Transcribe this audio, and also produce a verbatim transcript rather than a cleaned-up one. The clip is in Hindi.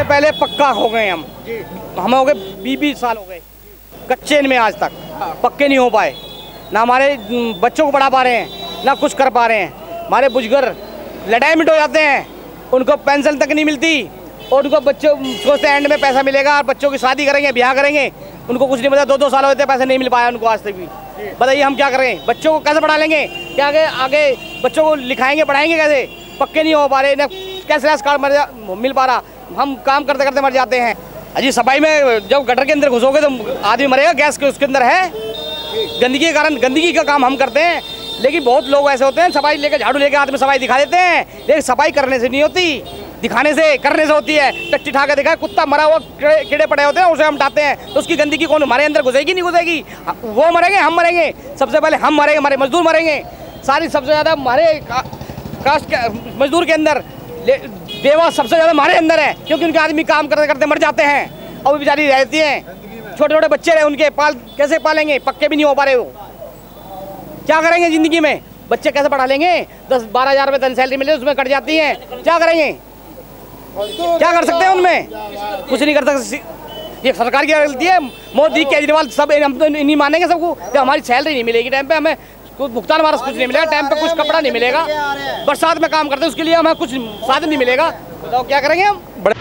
सबसे पहले पक्का हो गए हम हम हो गए बीस बीस साल हो गए कच्चे में, आज तक पक्के नहीं हो पाए। ना हमारे बच्चों को पढ़ा पा रहे हैं, ना कुछ कर पा रहे हैं। हमारे बुजुर्ग रिटायरमेंट हो जाते हैं, उनको पेंशन तक नहीं मिलती, और उनको बच्चों सोचते हैं एंड में पैसा मिलेगा और बच्चों की शादी करेंगे, ब्याह करेंगे, उनको कुछ नहीं पता। दो दो साल होते पैसे नहीं मिल पाया उनको आज तक भी। बताइए हम क्या करें? बच्चों को कैसे पढ़ा लेंगे? क्या आगे आगे बच्चों को लिखाएंगे, पढ़ाएंगे कैसे? पक्के नहीं हो पा रहे, न कैसे कार्ड मर मिल पा रहा। हम काम करते करते मर जाते हैं। अजी सफाई में जब गटर के अंदर घुसोगे तो आदमी मरेगा, गैस के उसके अंदर है। गंदगी के कारण गंदगी का काम हम करते हैं, लेकिन बहुत लोग ऐसे होते हैं सफाई लेकर, झाड़ू लेकर हाथ में सफाई दिखा देते हैं, लेकिन सफाई करने से नहीं होती, दिखाने से करने से होती है। टट्टी ठा के दिखा, कुत्ता मरा हुआ कीड़े पड़े होते हैं, उसे हम उठाते हैं, तो उसकी गंदगी कौन हमारे अंदर घुसेगी? नहीं घुसेगी। वो मरेंगे, हम मरेंगे, सबसे पहले हम मरेंगे, हमारे मजदूर मरेंगे। सारी सबसे ज़्यादा हमारे कास्ट के मजदूर के अंदर बेवा सबसे ज़्यादा हमारे अंदर है, क्योंकि उनके आदमी काम करते करते मर जाते हैं और वो बेचारी रहती हैं। छोटे छोटे बच्चे रहे, उनके पाल कैसे पालेंगे? पक्के भी नहीं हो पा रहे, वो क्या करेंगे ज़िंदगी में? बच्चे कैसे पढ़ा लेंगे? दस बारह हज़ार रुपये दिन सैलरी मिले, उसमें कट जाती है, क्या करेंगे? क्या कर सकते हैं उनमें? कुछ नहीं कर सकते। ये सरकार की गलती है, मोदी केजरीवाल सब हम तो नहीं मानेंगे सबको। जब हमारी सैलरी नहीं मिलेगी टाइम पे, हमें कुछ भुगतान हमारा कुछ नहीं मिलेगा, टाइम पे कुछ कपड़ा नहीं मिलेगा, बरसात में काम करते हैं उसके लिए हमें कुछ साधन नहीं मिलेगा, बताओ क्या करेंगे हम? बड़े